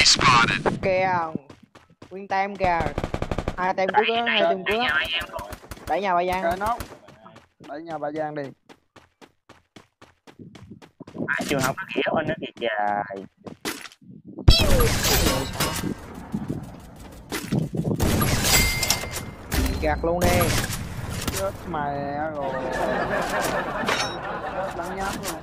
Kìa, nguyên tem kìa. Hai tem cuối á, hai tem cuối á. Đẩy nhà bà Giang. Cái nó đẩy nhà bà Giang đi. Trường học nó kéo anh nó kìa trời. Gạt luôn đi. Chết mẹ rồi. Lăng nhắm luôn.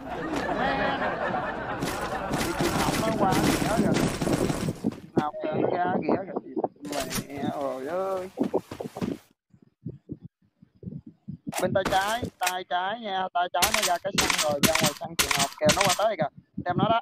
Đi trường học nó qua kìa kìa. Học kìa nó ra kìa kìa. Mẹ ơi. Bên tay trái nha, tay trái nó ra cái sân rồi, ra ngoài sân trường học kìa, nó qua tới kìa. Xem nó đó.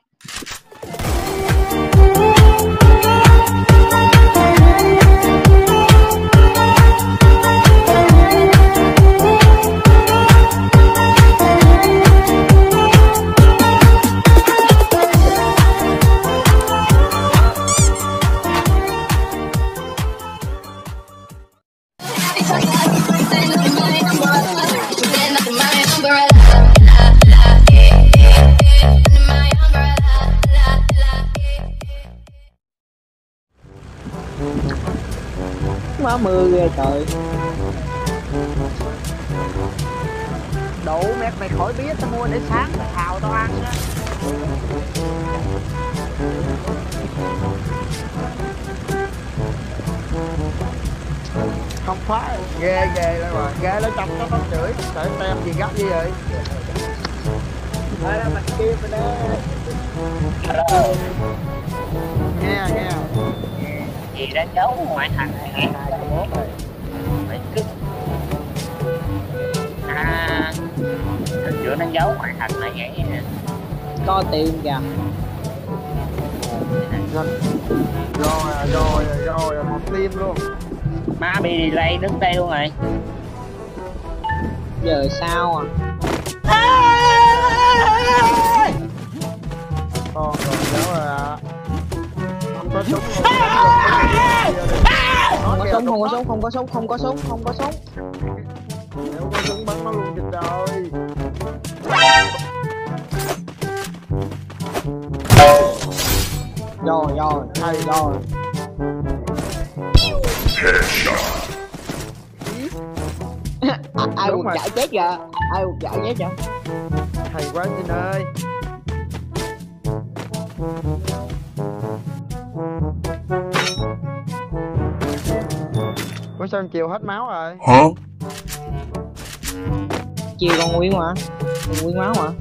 Má mưa ghê trời. Đủ mày khỏi biết, tao mua để sáng tao xào tao ăn á. Không phải ghê đó mà ghê nó trong nó chửi để tem gì gấp gì vậy. Đây là mặt kia bên đây. Nghe Gì đã giấu ngoại thành này phải cứt. Thằng chữa nó giấu ngoại thành là vậy nè. Có tiền kìa. Rồi một tim luôn. Má bị delay đứng đây luôn rồi. Giờ sao à? Con rồi giáo rồi ạ. Không có súng luôn. Không có súng. Nếu có súng bắn nó luôn trên trời. Rồi, hay rồi. Ai buộc chạy chết kìa. Hay quá Trinh ơi. Ủa sao chiều hết máu rồi? Hả? Chiều còn nguyên mà. Nguyên máu mà.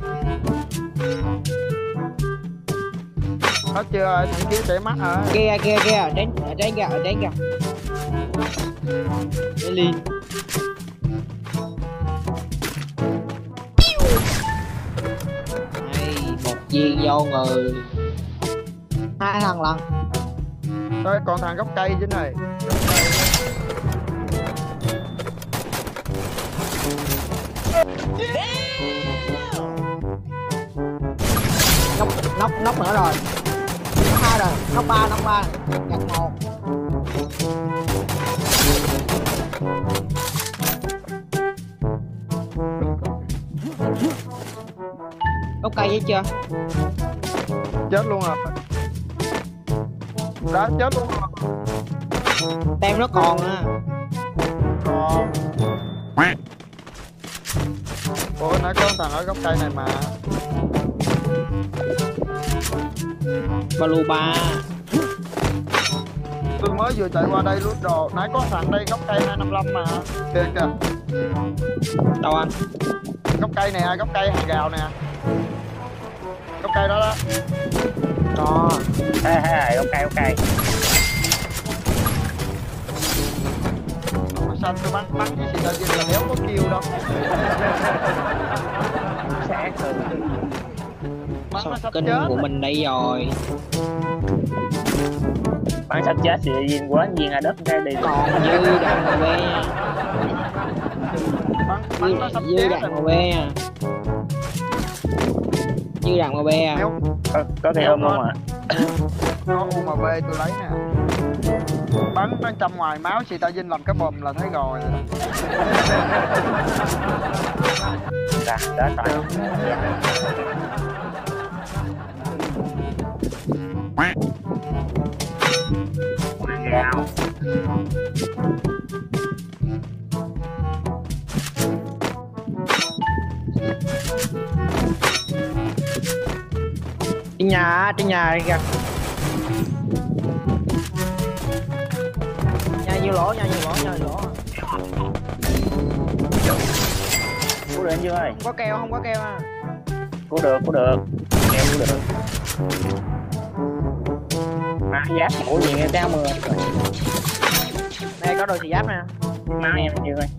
Hết chưa rồi, thằng kia chảy mắt rồi. Kia, đến kìa. Để liền. Hay, một viên vô người. Hai thằng lần. Thôi còn thằng gốc cây chứ này. Nóc nữa rồi. Nóc 2 rồi, nóc 3. Gạt 1. Gốc cây vậy chưa? Chết luôn rồi. Đã chết luôn rồi. Tem nó còn à. Còn. Ủa nãy có thằng ở gốc cây này mà. Baluba. Tôi mới vừa chạy qua đây lút đồ. Nãy có thằng đây gốc cây 255 mà. Kìa. Đâu anh? Gốc cây nè, gốc cây hàng rào nè. Gốc cây đó đó. Có. Ok. Sao tôi bắn cái gì tao là đéo có kill đâu. Kinh của mình đây rồi. Bắn sắp chết thì viên quá viên đất cái đi. Còn dư đạn màu be. Dư đạn màu be. Dư đạn màu be. Có thể ôm không ạ? Có UMB tôi lấy nè. Bắn nó trong ngoài máu chị ta Vinh làm cái bùm là thấy rồi. Đó tại. Trên nhà kìa. Nhà nhiều lỗ. Cứu được chưa ơi? Không có keo à. Cứu được. Keo cứu được. Má giáp mũi gì nghe cao mưa. Đây có đồ xì giáp nè. Máu em chưa ơi.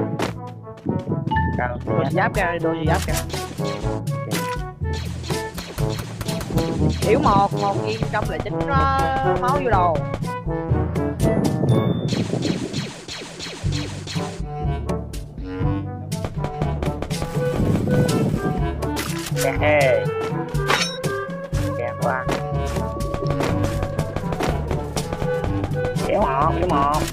Cao. Đồ xì giáp kìa, Yếu một viên 109 máu vô đồ. Kẹt qua. Kéo một.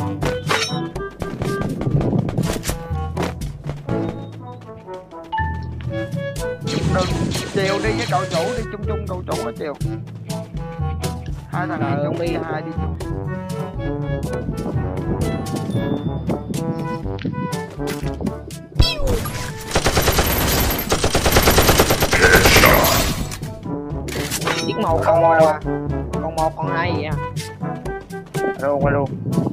Đừng chiều đi với cậu chủ, đi chung cậu chủ nó chiều. Hai thằng này chung đi, hai đi chung. Giết một còn một à. Còn một còn hai vậy à. Qua luôn.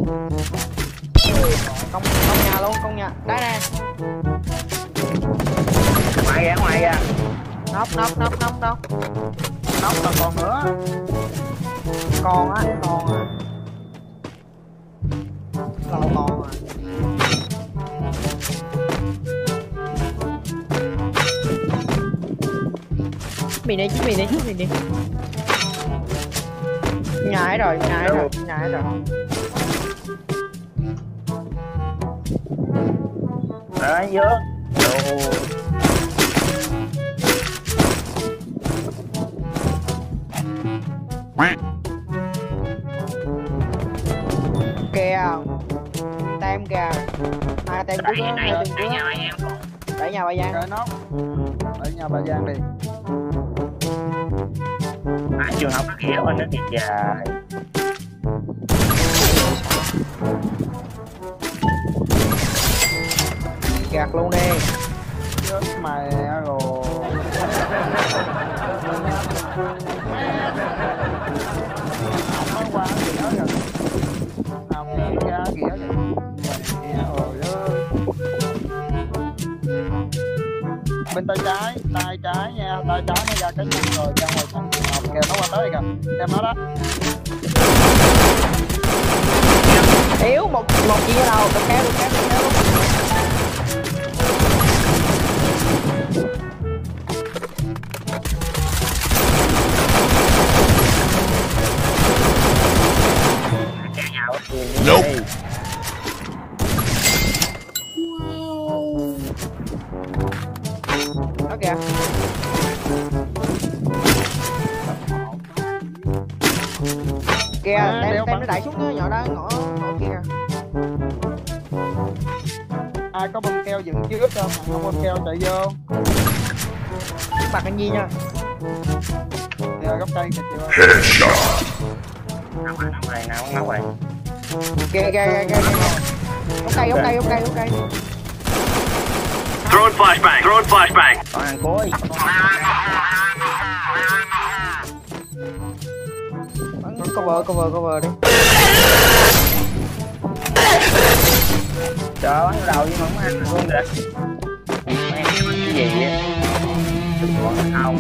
Công nhà luôn, công nhà. Đấy nè. Ngoài ra. Nóc. Nóc là còn nữa. Còn à. Lầu còn à. Mình đi. Nhà ấy rồi. Đấy dứa. Kìa. Tem kìa. Hai tem cuối. Đẩy nhà bà Giang. Cái nóc. Đẩy nhà bà Giang đi. Trường học nó kéo anh nó thiệt dài. Gạt luôn đi. Chết mẹ rồi. Nó qua gì đó rồi. Học đi ra kìa rồi. Mẹ ơi. Bên tay trái nha, tay trái nó ra cái sân rồi, ra ngoài sân trường học kìa, nó qua tới kìa, xem nó đó. Yếu một chi ở đâu, được kéo. Nope. Đó kìa. Kìa, tem nó đẩy xuống cái nhỏ đó, ngõ kia kìa. Ai có bơm keo dựng trước không? Không bơm keo chạy vô. Bạc anh Nhi nha. Kìa góc cây kìa chưa? Headshot. Nóng rồi. Kìa. Góc cây. Throwing flashbang. Còn hàng cuối. Cover đi. Trời bắn đầu nhưng mà không ăn luôn kìa. Cái gì á? Không.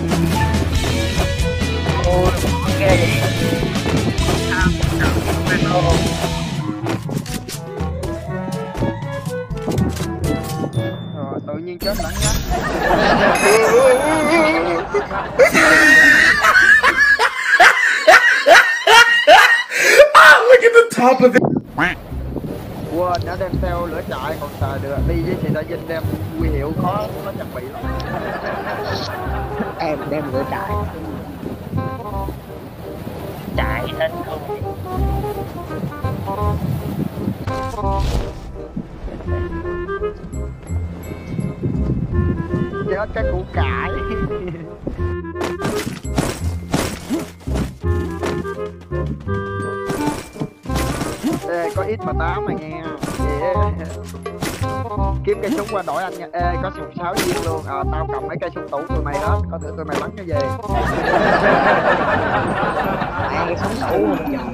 Ôi, ghê vậy. Rồi tự nhiên chết lẫn nhá. Look at the top of it. Quên đã đem theo lửa trại còn xài được, đi với chị đã dinh đem huy hiệu khó nó chuẩn bị lắm. Em đem lửa trại. Chạy hết không. Chết cái củ cải. Ê, có ít mà 8 mà nghe. Yeah. kiếm cây súng qua đổi anh nha. Ê có súng 6 viên luôn. Tao cầm mấy cây súng tủ tụi mày hết, coi thử tụi mày bắn cái gì. cái súng tủ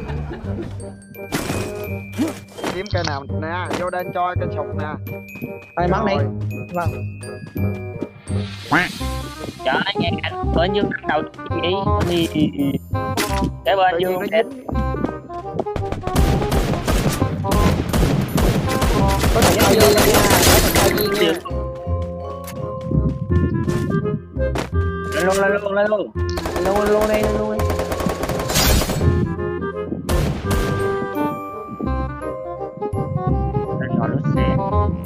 Kiếm cây nào nè, vô đây cho cây súng nè. thôi bắn đi. Vâng. Trời ơi, nghe cảnh bên dương bắt đầu gì cái bên dương nó dính. Có thể chơi duyên nha, có thể chơi duyên nha. Lên luôn Luôn đi. Ngồi lút xe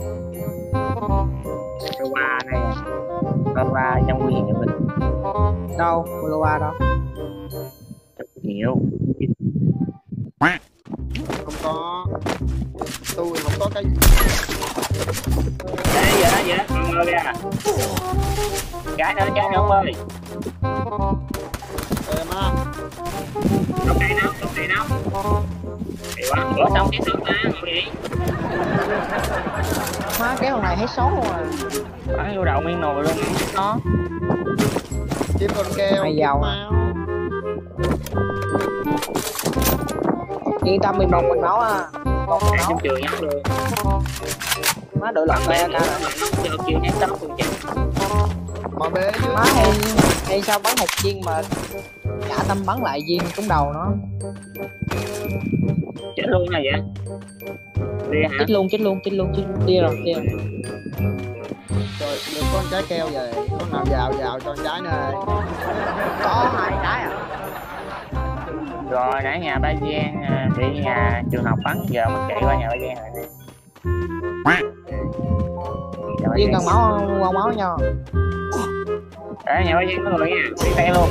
qua này qua trong nguy hiểm mình Đâu, Moloa đâu? nhiều Không có. Tôi không có cái vậy đó con ơi kìa cái nữa ông ơi em á. trong đây đâu thì quá bữa xong cái sớm ta ngồi vậy Má cái con này hết số luôn à. bắn vô đầu nguyên nồi luôn nó Kiếm con keo. Mày giàu à. Yên tâm 11 mình máu à. Còn để máu. trong trường nhắc luôn Má đội lọt bé ca rồi. chưa kêu nhắc tóc luôn chứ Mà bế chứ. Má hay sao bắn một viên mà cả tâm bắn lại viên trúng đầu nó. chết luôn này vậy đi hả Chết luôn. Đi rồi. Rồi được con trái keo về. Con nào vào cho con trái này. Có 2 trái à. rồi nãy nhà ba Giang đi nhà trường học bắn giờ mình chạy qua nhà ba Giang rồi nè Viên cần máu không? Quăng máu nha. đấy nhà ba Giang có người nha đi tay luôn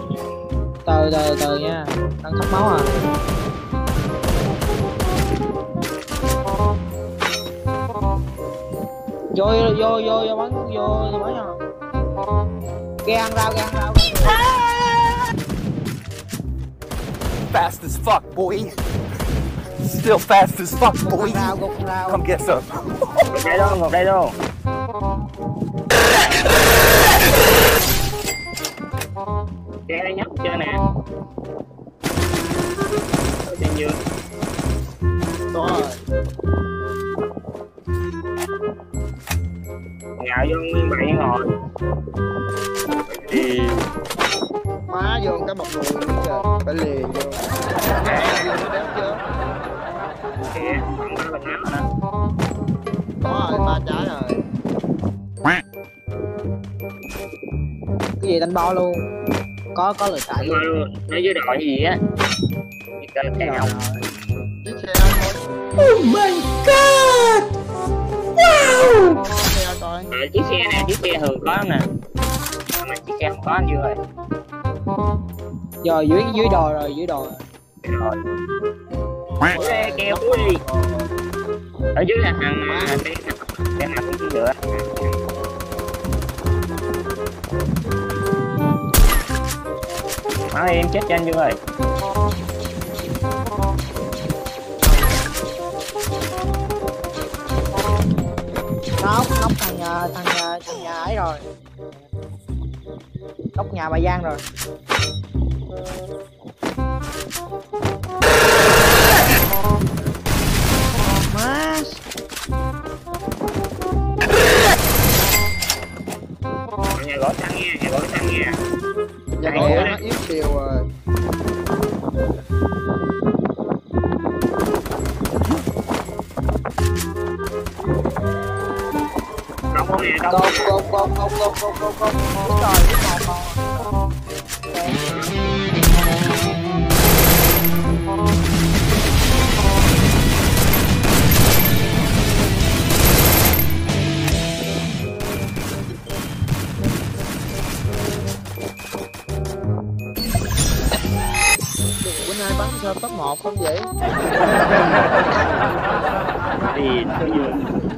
Từ nha. Đang thấp máu à. Vô bắn nha. Ghe ăn rau. Fast as fuck, boy. Still fast as fuck, boy. Rau. Come get some. một đây luôn cái đây nhóc chưa nè trên dương Đó rồi. ngạo vô nguyên bậy ngồi thì Má vô cái bọc người luôn kìa. Phải liền vô. Đéo chưa. kia còn ba bình áo nè Có rồi, 3 trái rồi. Cái gì đánh bo luôn. Có lời chạy luôn. nó dưới đội gì á đi chơi kèo Chiếc xe thôi. Oh my god! Wow! Xe coi. chiếc xe thường có lắm nè mà chiếc xe không có anh chưa Rồi dưới đồi rồi. rồi xe keo đi ở dưới là thằng đem mặt cũng dựa nói em chết cho anh Dương ơi Nóc thằng nhà ấy rồi. Nóc nhà bà Giang rồi. Má. nhà gỗ xăng nha Nhà gỗ nó yếu chiều rồi. không nè Con. Biết rồi. Bữa nay bắn sao top 1 không vậy? thì